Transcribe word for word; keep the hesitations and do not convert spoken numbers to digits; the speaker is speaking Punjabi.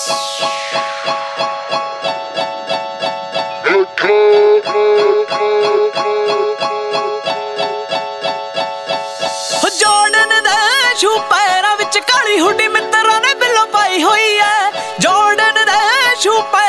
ਜੋੜਨ ਦੇ ਸ਼ੂ ਪੈਰਾਂ ਵਿੱਚ ਕਾਲੀ ਹੁੱਡੀ ਮਿੱਤਰਾਂ ਨੇ ਬਿੱਲੋ ਪਾਈ ਹੋਈ ਐ। ਜੋੜਨ ਦੇ ਸ਼ੂ